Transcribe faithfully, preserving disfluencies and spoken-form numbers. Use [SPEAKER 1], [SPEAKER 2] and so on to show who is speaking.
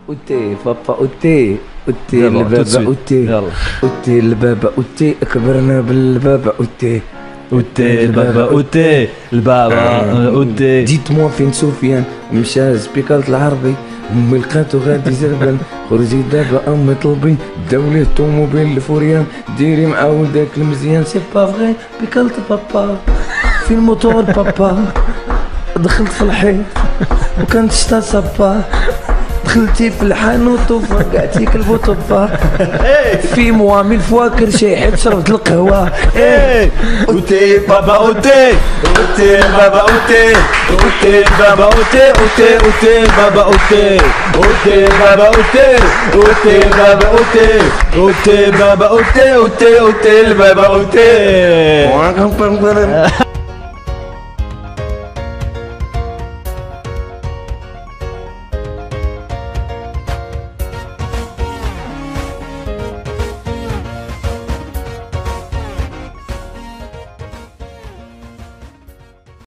[SPEAKER 1] اوتي بابا اوتي اوتي
[SPEAKER 2] يلا،
[SPEAKER 1] البابا
[SPEAKER 2] توتسويت.
[SPEAKER 1] اوتي
[SPEAKER 2] يلا.
[SPEAKER 1] اوتي البابا اوتي كبرنا بالبابا اوتي
[SPEAKER 2] اوتي البابا اوتي البابا اوتي.
[SPEAKER 1] جيت مو فين سفيان مشى سبيكالة العربي امي لقاتو غادي زربان خرجي دابا امي طلبي داولي طوموبيل الفوريان ديري معاود داك المزيان سي با فغي بيكالت بابا في الموتور بابا دخلت في الحيط وكانت شتا صبا دخلتي في الحانوت وفقعتي كلبو طبا في موامي الفواكر شيحت شربت القهوة
[SPEAKER 2] ايه اوتي بابا اوتي اوتي بابا اوتي اوتي بابا اوتي اوتي اوتي بابا اوتي اوتي بابا اوتي اوتي بابا اوتي اوتي بابا اوتي اوتي اوتي البابا اوتي.